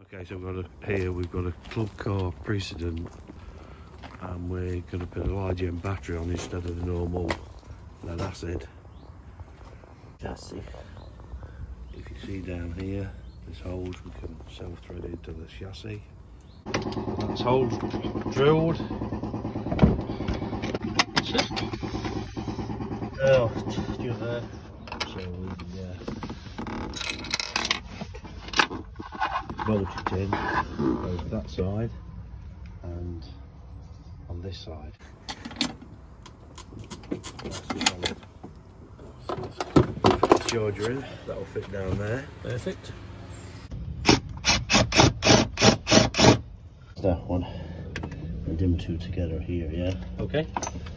Okay, so we've got a Club Car Precedent, and we're going to put a lithium battery on instead of the normal lead acid chassis. If you see down here, there's holes we can self-thread into the chassis. That's holes drilled. What's this? Oh, just there. So we bolt it in both that side and on this side. That's the solid. Put the charger in, that'll fit down there. Perfect. That one and them two together here, yeah. Okay.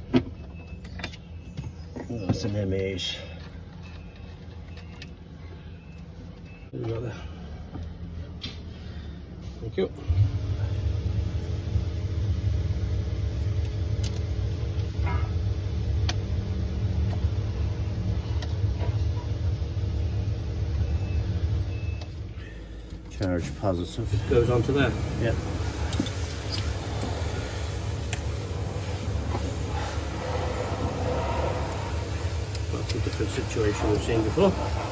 That's an image. There we go there. Thank you. Charge positive. It goes onto there? Yeah. That's a different situation we've seen before.